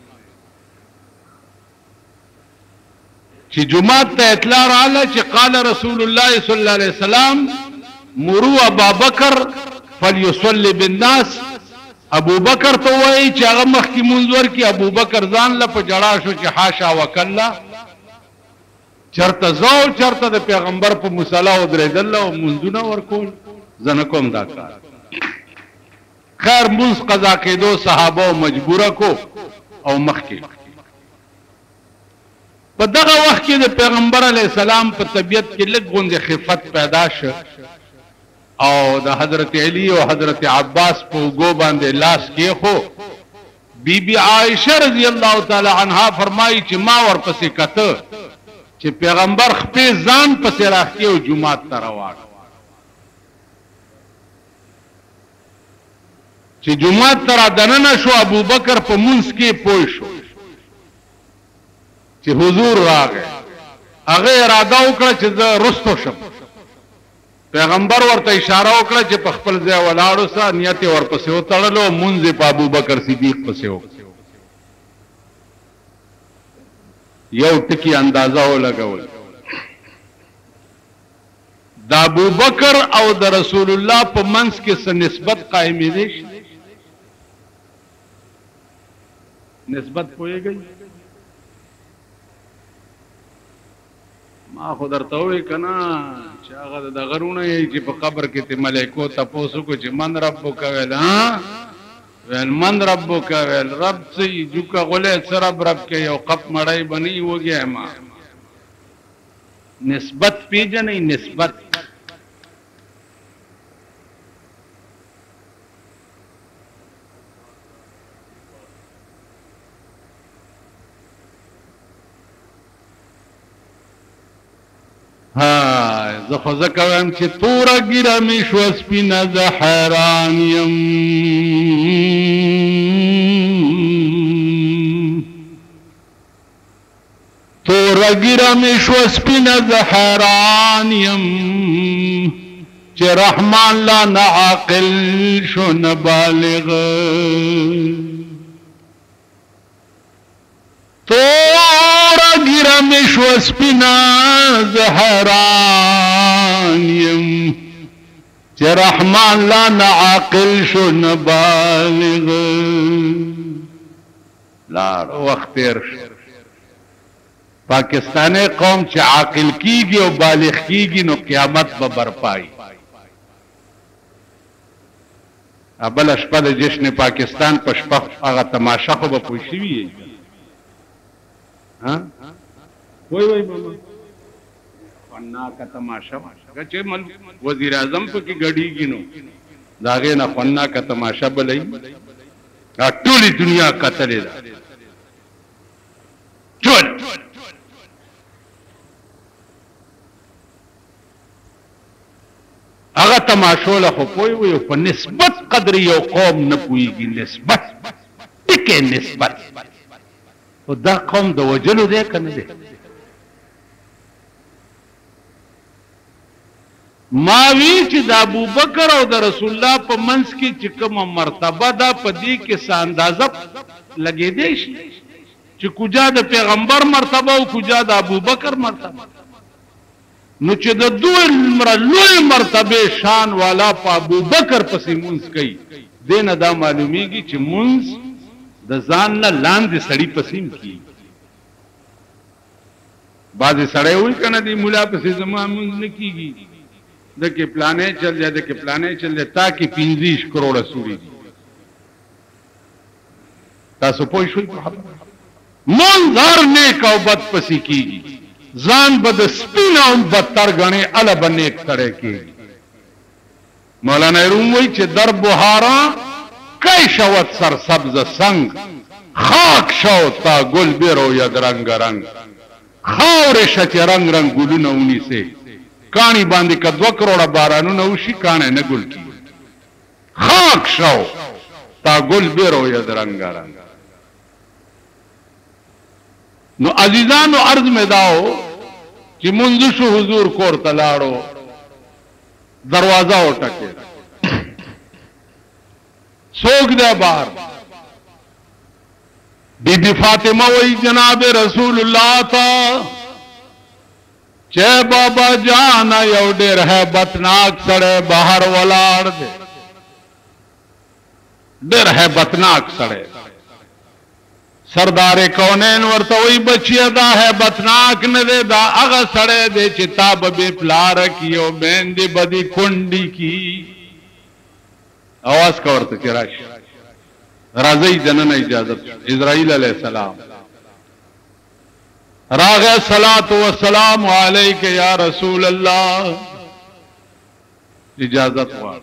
چې جمعه ته اطلاع رااله چې قال رسول الله صلی الله علیه وسلم مرو ابا بکر فلیصلی بالناس، ابو بکر ته وایي چې هغه مخکې منځور کې. ابو بکر ځان له په جړا شو چې حاشا وکلا، چرته زو چرته د پیغمبر په مصلا او درېدل او منځونه ورکول، زنه کوم دا کار. خیر منځ قضا کېدو صحابه مجبوره کو او مخکې. په دغه وخت کې د پیغمبر علی السلام په طبیعت کې لږ غونډه خفت پیدا شو او د حضرت علی او حضرت عباس په وګو باندې لاس کې خو بی بی عائشہ رضی الله تعالی عنها فرمایي چې ما ورپسې کته چې پیغمبر خپل ځان پسې راځي او جمعه ته روان. چې جمعه ته دننه شو، ابو بکر په منځ کې پوه شو چې حضور راغی. هغه اراده وکړه چې زه رستو شم. پیغمبر ورته اشاره وکړه چې په خپل ځای ولاړو سره نیت ورپسې وتړلو، مونږ په ابو بکر صدیق پسې وکړ. یو ټکی اندازه ولګول، د ابو بکر او د رسول الله په منځ کې څه نسبت قائمې دي؟ نسبت پوهیږئ؟ ما خو درته وی کنه چې هغه د غرونه یې چې په قبر کې ته ملائکو تاسو کو چې من ربک ویل، ها ویل من ربک ویل رب سي جوکا غله سر رب کې یو قپ مړای بني وګیا ما. نسبت پیژنې نسبت. ها زه خو ځکه وایم چې توره ګیره مې شوه سپینه، زه حیران یم توره ګیره مې شوه سپینه، زه حیران یم چې رحمان لا نه عاقل شو نه بالغ. توره ګیره مې شوه سپینه، زه حیران یم چې رحمان لا نه عاقل شو نه بالغ. لاړ وخت تیر شو. پاکستانی قوم چې عاقل کیږي او بالغ کیږي نو قیامت به برپای. ابل شپه د جشن پاکستان په شپه هغه تماشا خو به پوه شوي. ها وای وای ماما فناکه تماشا چې وزیر اعظم په کې غړیږي نو داغه نه فناکه تماشا بلې ټولې دنیا قتلې ده ټول هغه تماشو له خو پوي وي په نسبت قدر یو قوم نه پويږي نسبت ټکه نسبت او دا قوم د وجلو دی کنه دی ما وی چې د ابوبکر او د رسول الله په منځ کې چې کومه مرتبه ده په دې کې ساندازه لګې دی شي چې کوجا د پیغمبر مرتبه او کوجا د ابوبکر مرتبه نو چې د دوه لوی مرتبه شان والا په ابوبکر پسې مونږ کوي دینه دا معلومیږي چې مونږ د ځان نه لاندې سړی پسیم کی بعضې سړی وایي کنه دی مولا پسې زما مونږ نه کیږي دکې پلانې چل جا دکې پلانې چل جا تا کې 25 کروڑه سوري دي تاسو پوه شئ مونږ هر نیک او بد پسې کیږي ځان بد سپین او بدتر غني ال بنیک سره کیږي مولانا روم وایي چې در بهارا کای شوت سر سبز سنگ خاک شو تا گل بیرو ید رنگ رنگ خاور شچ رنگ رنگ گلونه ونی سے کانی باندې ک 2 کروڑه بارانونه وشي کانه نه ګل کی خاک شو تا گل بیرو ید رنگ رنگ نو عزیزانو عرض میں داو چې منځ شو حضور کور تلاړو دروازه وټکه سوک دے بار بی بی فاطمہ وی جناب رسول اللہ تا چے بابا جانا یو ډیر ہے بتناک سڑے باہر ولاړ دے ډیر ہے بتناک سڑے سردار کونین ورته وی بچیا دا ہے بتناک نه دے دا اغه سڑے دے چې تاب بے پلار کیو بیندې بدی کونډی کی आवाज کا ورته چې راشي راځي دنه اجازه اسرائیل علیہ السلام راغه صلوات و سلام علیک یا رسول الله اجازه وا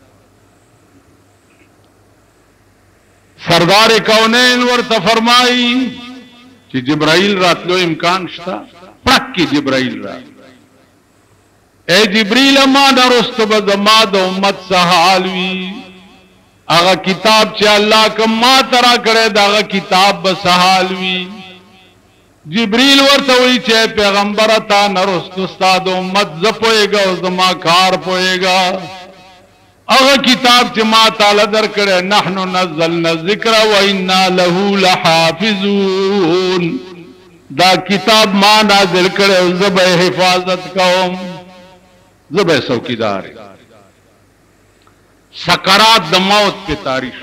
سردار کونین ورته فرمایي چې جبرائیل راتلو امکان شته پک کې جبرائیل را اے جبرائیل ما درست به زما د امت سهالوي اغا کتاب چې الله کوم ما ترا کړه دا کتاب به سهالوي جبريل ورته وی چې پیغمبر تا نرست استاد امت ز پويګا او زما کار پويګا اغا کتاب چې ما تعالی در کړه نحنو نزلنا الذکر و انا له لحافظون دا کتاب ما نازل کړه او زبه حفاظت کوم زبه څوکیدار سکرات د موت په تاریخ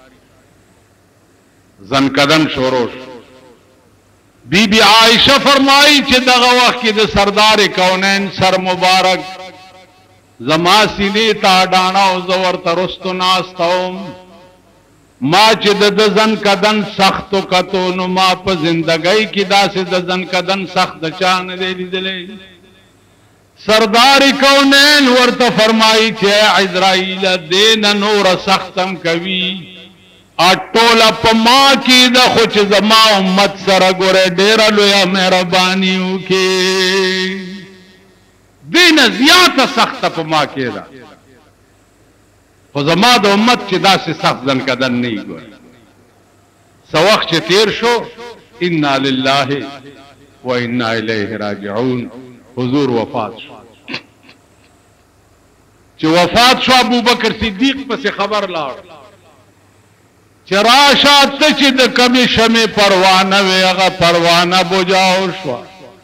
زنکدن شوروش بی بی عائشہ فرمائی چې دغه وخت کې د سردار کونین سر مبارک زما سینې تا ډانا او زور ترستو ناستوم ما چې د زنکدن سختو کتو نو ما په زندګۍ کې داسې د زنکدن سخت چان دی لیدلې سردار کونین ورته فرمایي چې عزرائیل دین نور سختم کوي اټولا پما کې د خوچ زما امت سره ګوره ډېر لوی مهرباني وکي دین زیاته سخت پما کې دا خو زما د امت چې داسې سخت ځن کدن نه ګوره سو وخت چې تیر شو انا لله و انا الیه راجعون حضور وفات شو چې وفات شو ابو بکر صدیق پس خبر لاړ چې راشه ته چې د کمی شمه پروانه وي هغه پروانه بوجاو شو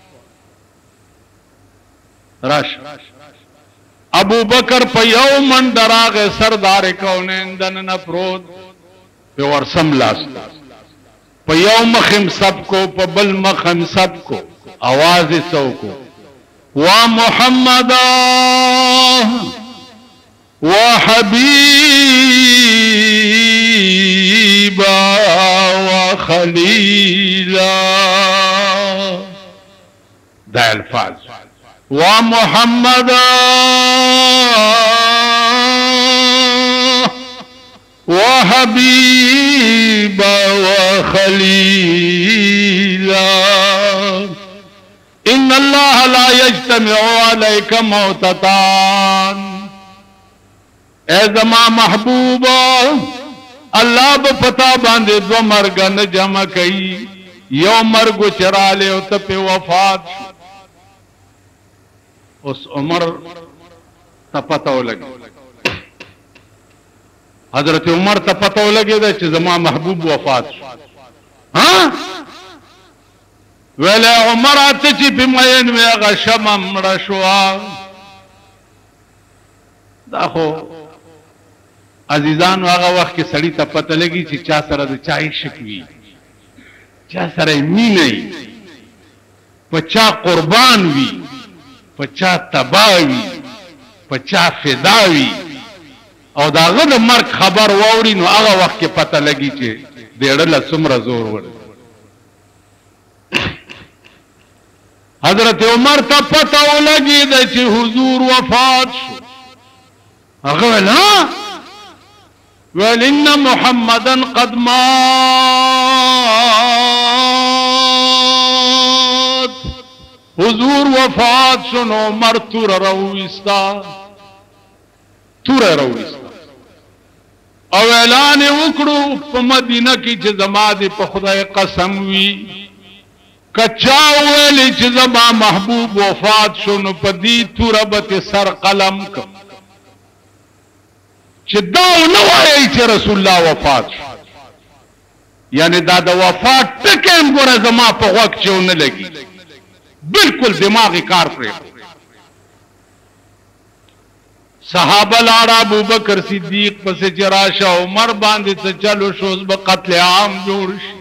راشه ابو بکر په یو من دراغه سردار کونین دنه پروت په ورسم لاس په یو مخم سب کو په بل مخم سب کو आवाज څوکو وا محمد وحبيبا وخليلا دا الفاظ ومحمد وحبيب وخليل ان الله لا يجتمع عليك موتتان اے زما محبوب اللہ بپتا باندے دو مرگ نہ جمع کئی یو مرگ چرا لے او تپ وفات اس عمر تپتو لگے حضرت عمر تپتو لگے دا چھ زما محبوب وفات ہاں ویلے عمر آتے چی بمین میں اگا شمم رشوا دا خو عزیزان آغا وقت کے سڑی تپتا لگی چی چا سر دا چاہی شکوی چا سر مینئی پچا قربان وی پچا تباوی پچا فداوی او دا غد مرک خبر واوری نو آغا وقت کے پتہ لگی چی دیڑل سمر زور ور حضرت عمر تا پتہ لگی دا چی حضور وفات شو آغا ویلا وَلِنَّ مُحَمَّدًا قَدْ مَاتَ حضور وفات شنو عمر تور رویستا او اعلان وکړو په مدینه کې چې زما دې په خدای قسم وی کچا ویلې چې زما محبوب وفات شنو په دې توربت سر قلم ک چې دا نو وایي چې رسول الله وفات شو یعنی دا د وفات ټکم ګره زما په وخت چې ونه لګي بالکل دماغی کار پرې صحابه لاړه ابو بکر صدیق پس چراشه عمر باندې څه چلو شوز به قتل عام جوړ شي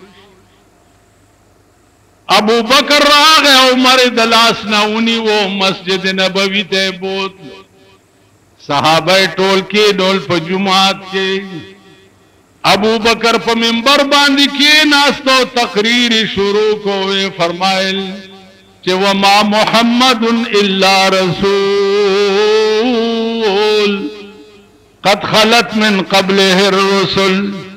ابو بکر راغه عمر د لاس نه ونی وو مسجد نبوی ته بوت صحابه ټول کې ډول په جمعات کې ابو بکر په منبر باندې کې ناستو تقریر شروع کوې فرمایل کہ وما محمد الا رسول قد خلت من قبله الرسل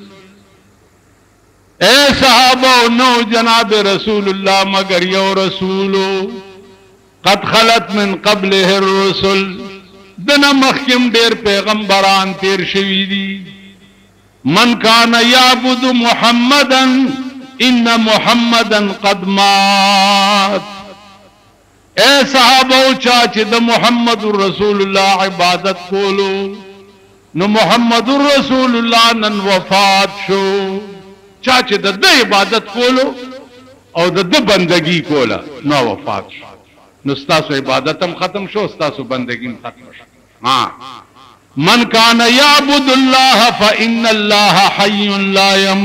اے صحابہ نو جناب رسول اللہ مگر یو رسولو قد خلت من قبله الرسل دنا مخکم دیر پیغمبران تیر شوی دی من کان یعبد محمدا ان محمدا قد مات اے صحابہ چاچے دا محمد رسول اللہ عبادت کولو نو محمد رسول اللہ نن وفات شو چاچے دا دا عبادت کولو او دا بندگی کولا نو وفات شو نو ستاسو عبادتم ختم شو ستاسو بندگیم ختم شو ہاں من کان یعبد اللہ فإن اللہ حی لا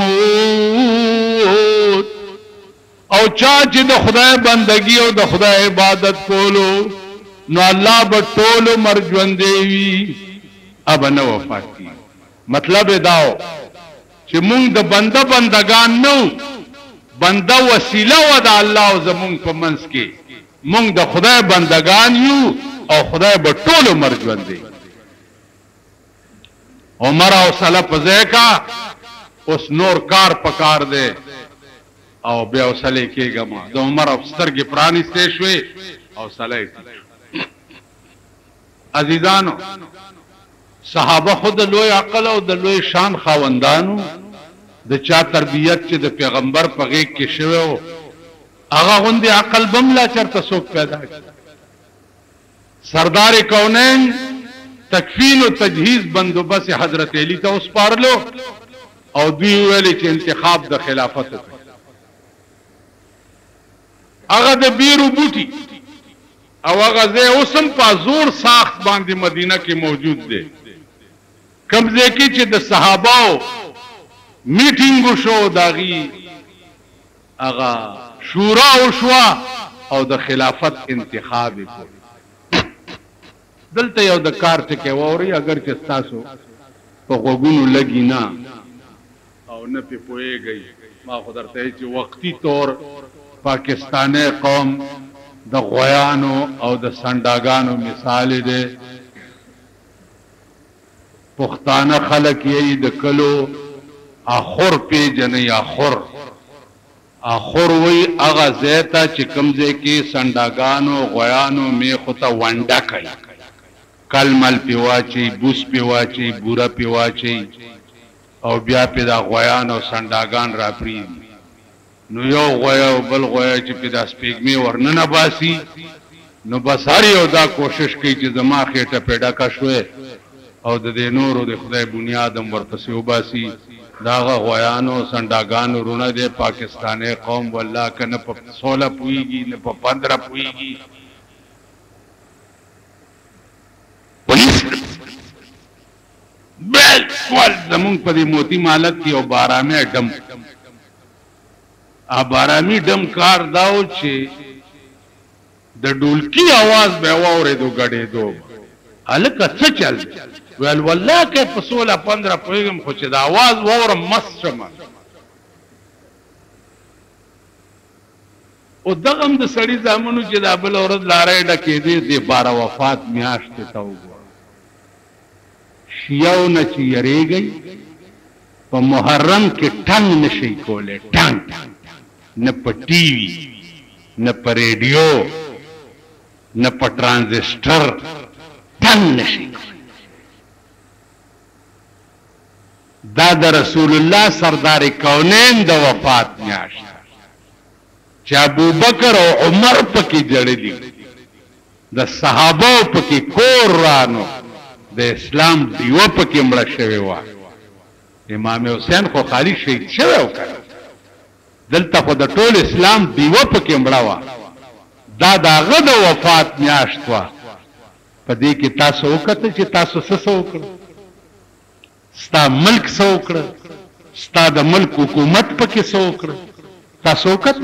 یموت او چاچ د خدای بندگی او د خدای عبادت کولو نو الله به ټول مر ژوندې وي اب نه وفات کی مطلب داو چې مونږ د بندگان نو بنده وسیله و د الله او زمونږ په منځ کې مونږ د خدای بندگان یو او خدای به ټول مر ژوندې عمر او سلف زیکا اوس نور کار پکار دے او بیا وصله کېږه ما د عمر او سترګې پرانیستې شوې او صلی عزیزانو صحابه خود لوی عقل او د لوی شان خاوندانو د چا تربیت چې د پیغمبر په غېږ کې شوی و هغه غوندې عقل بم لا چرته څوک پیدا سردار کونین تکفین و تجهیز بندوبست حضرت علی ته وسپارلو او دوی ویلي چې انتخاب د خلافت هغه د بیرو بوټي او هغه ځای اوسم په زور ساخت باندې مدینه کې موجود دی کوم ځای کې چې د صحاباو میټینګ شو داغي هغه شورا وشوا او د خلافت انتخاب وکړ دلته یو د کار ټکی ووري اگر چې تاسو په غوګونو لګی نه او نه په پويږي ما خو درته چې وقتی طور پاکستانی قوم د غویانو او د سنډاګانو مثال دی. پښتانه خلک یې د کلو اخور پیژني. اخور وی هغه ځای ته چې کوم ځای کې سنډاګانو غویانو میخو ته ونډه کوي، کلمل پې واچي، بوس پې واچي، بوره پې واچي او بیا پې دا غویان او سنډاګان را پرېږدي. نو یو غوی او بل غوی چې پې دا سپېږمې ورننه باسي، نو بس هر یو دا کوشش کوي چې زما خېټه پې ډکه شوې او د دې نورو د خدای بنیاد هم ورپسې وباسي. د هغه غویانو سنډاګانو رونه دی پاکستانی قوم والله که نه په 16 پوهېږي نه په 15 پوهېږي. بالکل زمونږ په دې موتی مالک کې یو بارامي ډم، بارامي ډم کار داو چې د ډولکی आवाज به واورېدو ګډېدو. هلکه څه چل دی؟ ویل والله که په 16-15 پوهېږم خو چې د आवाज واورم مست شمه. او دغه هم د سړي زامنو چې دا بله ورځ لاره یې ډکېدې د باره وفات میاشتې ته وګوره. شیعو نه چې یریږئ په محرم کې ټنګ نشئ کولی، ټنګ نه په ټي وي نه په ریډیو نه په ټرانزسټر ټنګ نشئ. دا د رسول الله سردار کونین د وفات میاشت چې ابوبکر او عمر پکې جړلي، د صحابه پکې کور رانو، د اسلام دیوه پکې مړه شوې وه. امام حسین خو خالي شهید شوی و کنه، دلته خو د ټول اسلام دیوه پکې مړه وه. دا د هغه د وفات میاشت وه. په دې کې تاسو وکتل چې تاسو څه وکړه؟ ستا ملک څه وکړه؟ ستا د ملک حکومت پکې څه وکړه؟ تاسو وکتل؟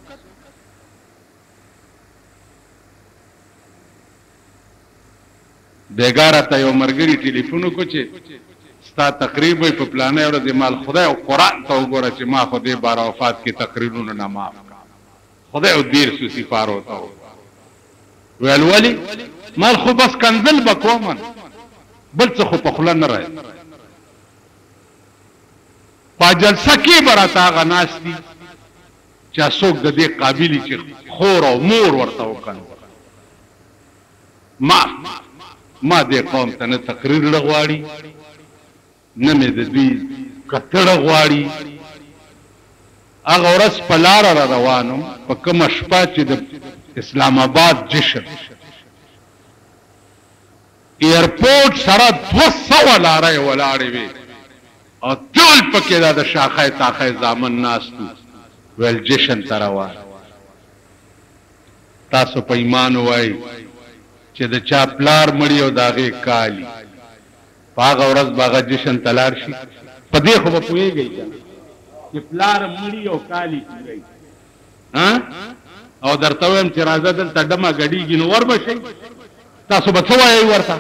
بیګاره ته یو ملګري ټلیفون وکړو چې ستا تقریر وی په پلانه ورځ مال خدای او قرآن ته وګوره چې ما خو دې باره وفات کې تقریرونه نه معاف کړه، خدای او دیر سو سپارو ته ویل ولې؟ مال خو بس کنزل به کومن، بل څه خو په خوله نه راځي. په جلسه کې به راته هغه ناست دي چې څوک د دې قابلي چې خور او مور ورته وکړي. ما دې قوم ته نه تقریر غواړي نه مې د دوی کتړه غواړي. هغه ورځ په لاره را روانم، په کومه شپه چې د اسلام آباد جشن ایرپورټ سره 200 لارې ولاړې وې او ټول پکې دا د شاخه تاخه زامن ناستو. ویل جشن ته روان. تاسو په ایمان وای چې د چا پلار مړی او د هغې کالي په هغه ورځ به هغه جشن ته لاړ شي؟ په دې خو به پوهېږئ چې پلار مړي او کالي کېږئ او درته وایم چې راځه دلته ډمه ګډېږي نو ور به شئ. تاسو به څه وایئ ورته؟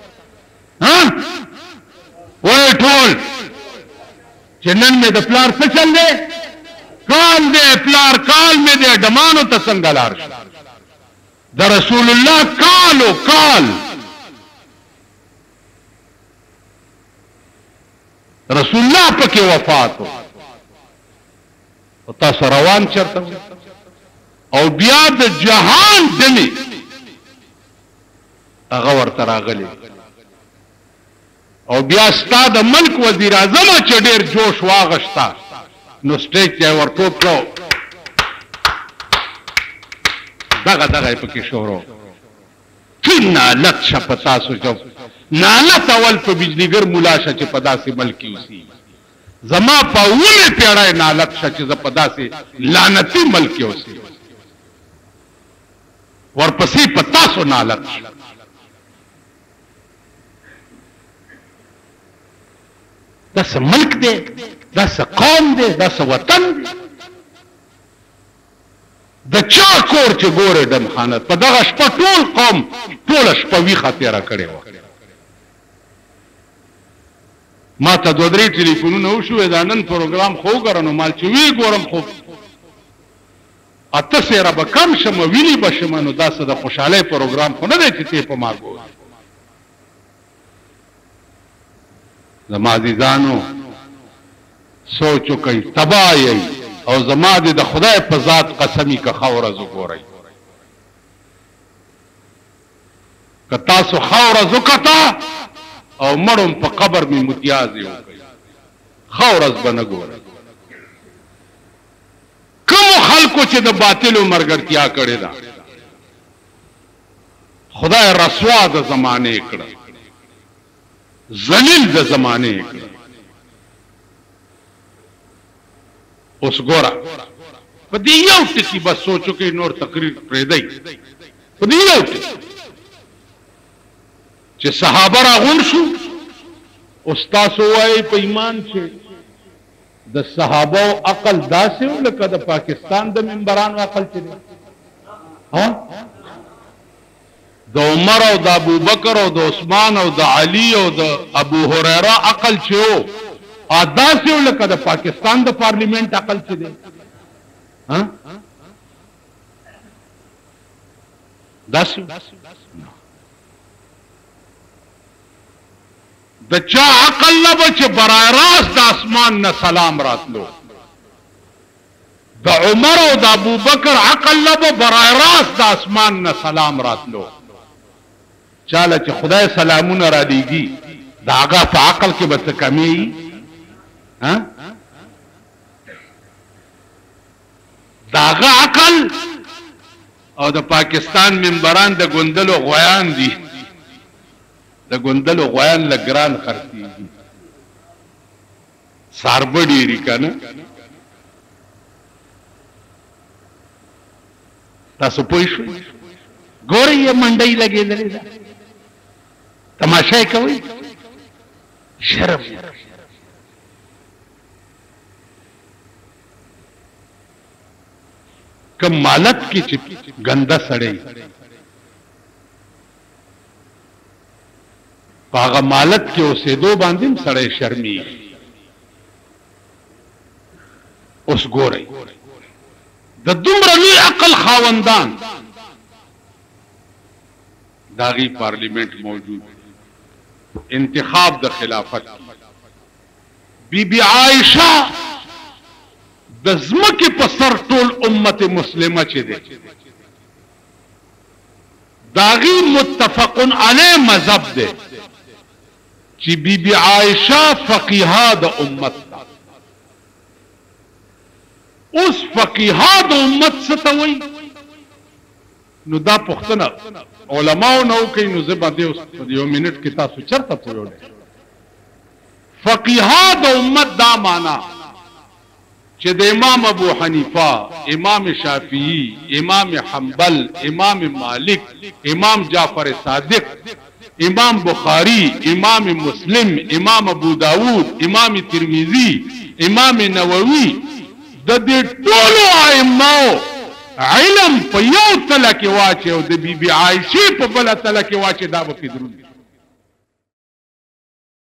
وایئ ټول چې نن مې د پلار څه چل دی؟ کال دی، پلار کال مې دی، ډمانو ته څنګه لاړ شي؟ د رسول الله کالو کال رسول الله پکې وفات او تاسو روان چرته او بیا د جهان دني هغه ورته راغلی او بیا ستا د ملک وزیر اعظم چې ډېر جوش واغشتا نو سټیج ته ورټوپ کړو دغه پکې شورو نالت شه په تاسو جو نالت اول په بجلیګر مولا شه چې په داسې ملک اوسي زما په اولې پیړۍ نالت شه چې په داسې لعنتي ملک اوسي ورپسې په تاسو نالت شه داسې ملک دی داسې قوم دی داسې وطن دی د چا کور چې ګوره ډم خانت په دغه شپه ټول قوم ټوله شپه ویښه تېره کړې وه ما ته 2-3 ټلیفونونه وشوې دا نن پروګرام خو وګوره نو مال چې وی ګورم خو اته سره به کم شم ویني به شم نو داسې د خوشحالۍ پروګرام خو نه دی چې تی په ما ګورې. زما عزیزانو سوچ وکئ تباه یئ او زما د خدای په ذات قسمی که ښه ورځ وګورئ. که تاسو ښه ورځ وکته او مړم په قبر مې متیازې وکئ ښه ورځ به نه ګورئ. کومو خلکو چې د باطلو ملګرتیا کړې ده خدای رسوا د زمانې کړه ذلیل د زمانې کړه. اوس ګوره په دې یو ټکي بس سوچو کې نور تقریر پرېږدئ. په دې یو ټکي چې صحابه راغون شو اوس تاسو وایئ په ایمان چې د صحابه عقل داسې و لکه د پاکستان د ممبرانو عقل چې دی د عمر او د ابوبکر او د عثمان او د علي او د ابو هريره عقل چې و داسې و لکه د پاکستان د پارلیمنت عقل چې دی داسې د چا عقل نه به چې برای راست د اسمان نه سلام راتلو د عمر او د ابوبکر عقل نه به برای راست د اسمان نه سلام راتلو. چاله چې خدای سلامونه را لیږي د هغه په عقل کې به څه کمی د هغه عقل او د پاکستان ممبران د ګوندلو غویان دي د ګوندلو غویان لګران خرڅیږي ساربه ډېري که نه. تاسو پوه شوئ ګورئ یې منډۍ لګېدلې ده تماشا یې کوئ شرم. کم مالت کې چې ګنده سړی په هغه مالت کې اوسېدو باندې هم سړی شرمېږي. اوس ګورئ د دومره لوی عقل خاوندان د هغې پارلیمنت موجود انتخاب د خلافت بی بی عائشه د ځمکې په سر ټول امت مسلمه چې دی د هغې متفقن علیه مذهب دی چې بی بی عائشه فقیها د امت ده. اوس فقیها د امت څه ته وایي نو دا پوښتنه علماو نه وکړئ نو زه به دې اوس په یو منټ کې تاسو چېرته پوهیږئ. فقیها د امت دا معنا چې د امام ابو حنیفه امام شافعی امام حنبل امام مالک امام جعفر صادق امام بخاری امام مسلم امام ابو داود امام ترمذی امام نووي د دې ټولو ائمو علم په یو تله کې واچي او د بی بی عائشه په بله تله کې واچي دا به دروند